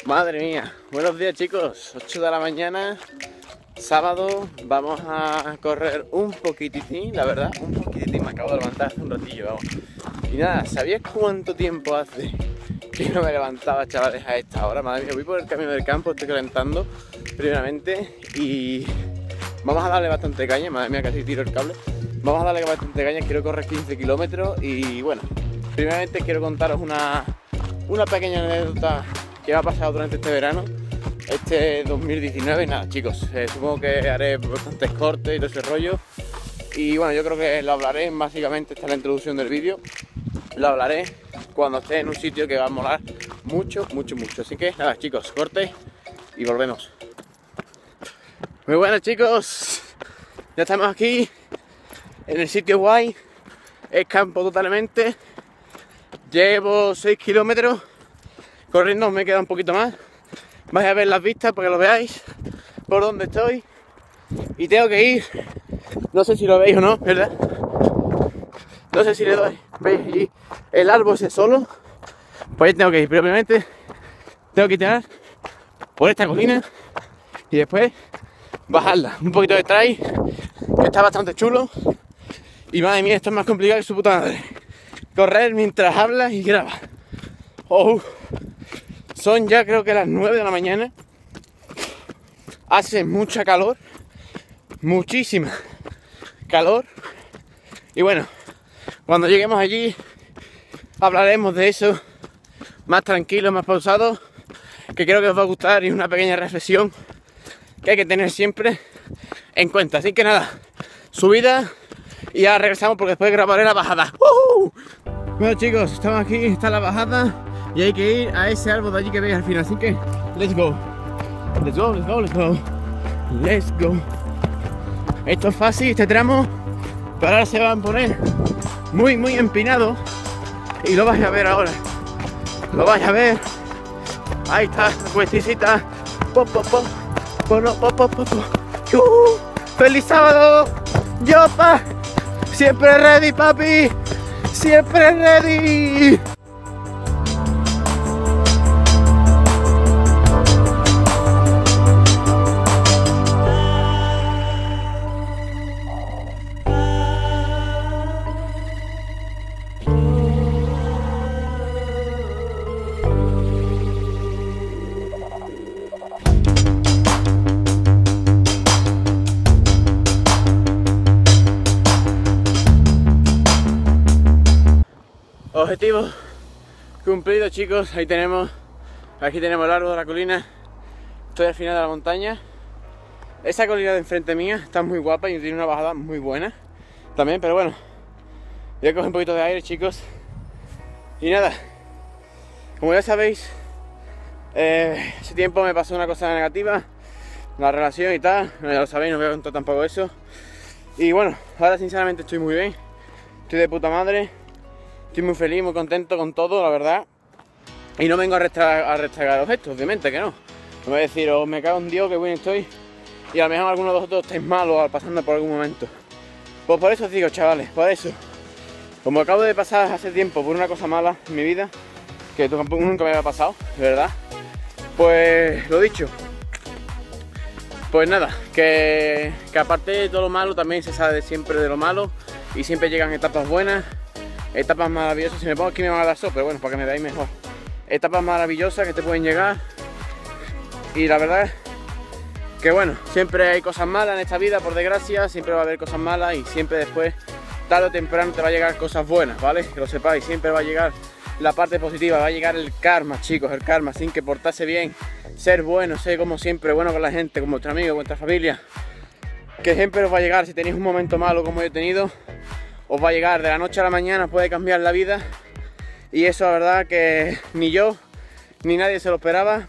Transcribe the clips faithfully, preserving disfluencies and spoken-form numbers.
Madre mía, buenos días chicos, ocho de la mañana, sábado, vamos a correr un poquitín, la verdad, un poquitín, me acabo de levantar hace un ratillo, vamos. Y nada, ¿sabías cuánto tiempo hace que no me levantaba, chavales, a esta hora? Madre mía, voy por el camino del campo, estoy calentando primeramente y vamos a darle bastante caña, madre mía, casi tiro el cable. Vamos a darle bastante caña, quiero correr quince kilómetros y bueno, primeramente quiero contaros una, una pequeña anécdota que me ha pasado durante este verano, este dos mil diecinueve. Y nada chicos, eh, supongo que haré bastantes cortes y todo ese rollo. Y bueno, yo creo que lo hablaré, básicamente esta es la introducción del vídeo. Lo hablaré cuando esté en un sitio que va a molar mucho, mucho, mucho. Así que nada chicos, corte y volvemos. Muy buenas chicos, ya estamos aquí en el sitio guay, es campo totalmente. Llevo seis kilómetros corriendo, me queda un poquito más. Vais a ver las vistas para que lo veáis por donde estoy. Y tengo que ir, no sé si lo veis o no, ¿verdad? No sé si le doy, ¿veis? Y el árbol ese solo, pues ahí tengo que ir. Pero obviamente tengo que tirar por esta colina y después bajarla. Un poquito de trail, que está bastante chulo. Y madre mía, esto es más complicado que su puta madre. Correr mientras hablas y grabas. Oh, son ya creo que las nueve de la mañana. Hace mucha calor. Muchísima calor. Y bueno, cuando lleguemos allí hablaremos de eso más tranquilo, más pausado, que creo que os va a gustar y una pequeña reflexión que hay que tener siempre en cuenta. Así que nada, subida y ya regresamos porque después grabaré la bajada. ¡Uh! Bueno chicos, estamos aquí, está la bajada y hay que ir a ese árbol de allí que veis al final. Así que, let's go. Let's go, let's go, let's go. Let's go. Esto es fácil, este tramo, pero ahora se van a poner muy, muy empinado y lo vais a ver ahora. Lo vais a ver. Ahí está, la cuestecita. Pop, pop, pop. Pop, pop, pop, pop. Uh, ¡Feliz sábado! ¡Yopa! ¡Siempre ready, papi! ¡Siempre ready! Objetivo cumplido chicos, ahí tenemos, aquí tenemos el árbol de la colina. Estoy al final de la montaña. Esa colina de enfrente mía está muy guapa y tiene una bajada muy buena también, pero bueno, voy a coger un poquito de aire chicos. Y nada, como ya sabéis, eh, hace tiempo me pasó una cosa negativa, la relación y tal, ya lo sabéis, no voy a contar tampoco eso. Y bueno, ahora sinceramente estoy muy bien, estoy de puta madre. Estoy muy feliz, muy contento con todo, la verdad. Y no vengo a restregar objetos, obviamente que no. No voy a decir, oh, me cago en Dios, que bien estoy. Y a lo mejor alguno de vosotros estáis malos pasando por algún momento. Pues por eso os digo, chavales, por eso. Como acabo de pasar hace tiempo por una cosa mala en mi vida, que tampoco nunca me había pasado, de verdad. Pues lo dicho. Pues nada, que, que aparte de todo lo malo, también se sabe siempre de lo malo. Y siempre llegan etapas buenas. Etapas maravillosas, si me pongo aquí me van a dar sol, pero bueno, para que me veáis mejor. Etapas maravillosas que te pueden llegar. Y la verdad que bueno, siempre hay cosas malas en esta vida, por desgracia. Siempre va a haber cosas malas y siempre después, tarde o temprano, te va a llegar cosas buenas, ¿vale? Que lo sepáis, siempre va a llegar la parte positiva, va a llegar el karma, chicos, el karma. Sin que portarse bien, ser bueno, ser como siempre, bueno con la gente, con vuestro amigo, con vuestra familia. Que siempre os va a llegar, si tenéis un momento malo como yo he tenido, os va a llegar de la noche a la mañana, puede cambiar la vida. Y eso la verdad que ni yo ni nadie se lo esperaba.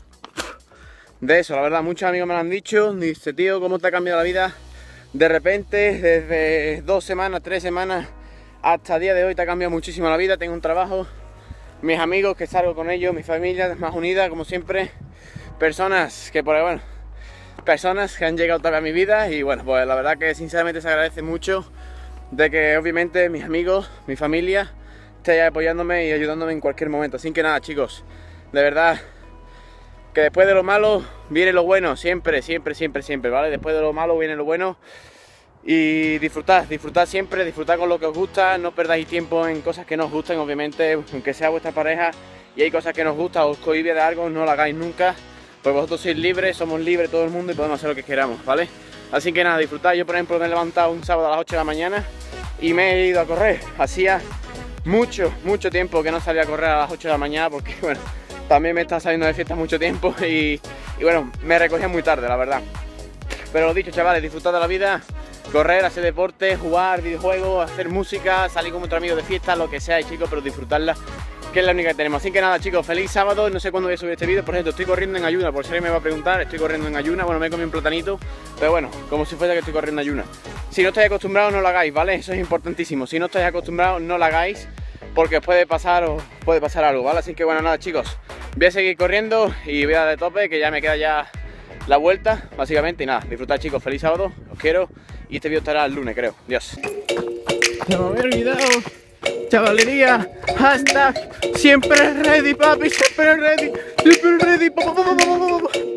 De eso, la verdad, muchos amigos me lo han dicho. Dice, tío, ¿cómo te ha cambiado la vida? De repente, desde dos semanas, tres semanas hasta el día de hoy te ha cambiado muchísimo la vida. Tengo un trabajo, mis amigos que salgo con ellos, mi familia más unida como siempre. Personas que por ahí, bueno, personas que han llegado otra vez a mi vida. Y bueno, pues la verdad que sinceramente se agradece mucho de que obviamente mis amigos, mi familia esté apoyándome y ayudándome en cualquier momento. Así que nada chicos, de verdad que después de lo malo viene lo bueno, siempre, siempre, siempre, siempre, ¿vale? Después de lo malo viene lo bueno. Y disfrutad, disfrutad siempre, disfrutad con lo que os gusta, no perdáis tiempo en cosas que no os gusten, obviamente, aunque sea vuestra pareja y hay cosas que nos gustan, os cohibe de algo, no lo hagáis nunca, porque vosotros sois libres, somos libres todo el mundo y podemos hacer lo que queramos, ¿vale? Así que nada, disfrutad. Yo por ejemplo me he levantado un sábado a las ocho de la mañana y me he ido a correr. Hacía mucho, mucho tiempo que no salía a correr a las ocho de la mañana porque, bueno, también me está saliendo de fiesta mucho tiempo y, y bueno, me recogía muy tarde, la verdad. Pero lo dicho, chavales, disfrutad de la vida. Correr, hacer deporte, jugar videojuegos, hacer música, salir con otro amigo de fiesta, lo que sea, chicos, pero disfrutarla, que es la única que tenemos. Así que nada, chicos, feliz sábado. No sé cuándo voy a subir este vídeo. Por ejemplo, estoy corriendo en ayuna, por si alguien me va a preguntar, estoy corriendo en ayuna. Bueno, me he comido un platanito, pero bueno, como si fuese que estoy corriendo en ayuna. Si no estáis acostumbrados, no lo hagáis, ¿vale? Eso es importantísimo. Si no estáis acostumbrados, no lo hagáis, porque os puede pasar o puede pasar algo, ¿vale? Así que bueno, nada, chicos, voy a seguir corriendo y voy a dar de tope, que ya me queda ya la vuelta, básicamente. Y nada, disfrutad, chicos, feliz sábado, os quiero. Y este vídeo estará el lunes, creo. Dios. Se me había olvidado. Chavalería. Hashtag siempre ready, papi. Siempre ready. Siempre ready. Pa, pa, pa, pa, pa, pa.